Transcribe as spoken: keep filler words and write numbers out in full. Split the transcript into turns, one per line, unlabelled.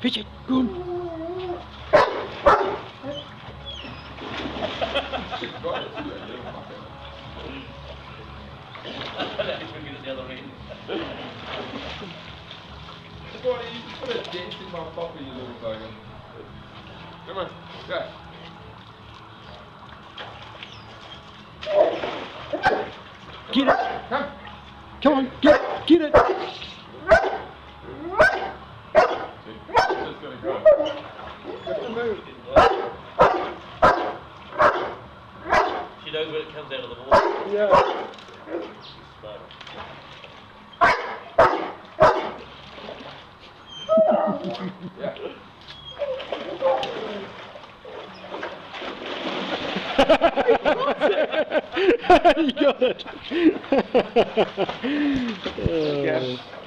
Fish it. Good.
Put a dent in my pocket, you little bugger. Come on, go.
Get it.
Come.
Come on, get it. Get it.
Just gotta go. Have to move.
She knows when it comes out of the water.
Yeah. Yeah.
You got it.
Okay.